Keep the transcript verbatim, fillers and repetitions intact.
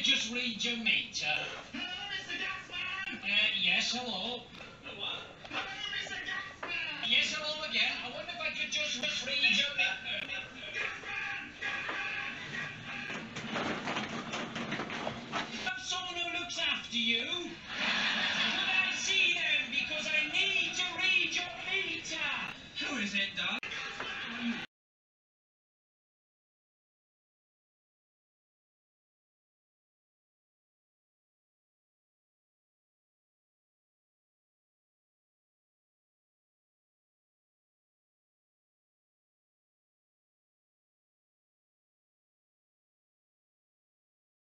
just read your meter? Hello, Mister Gasman! Uh, yes, hello. What?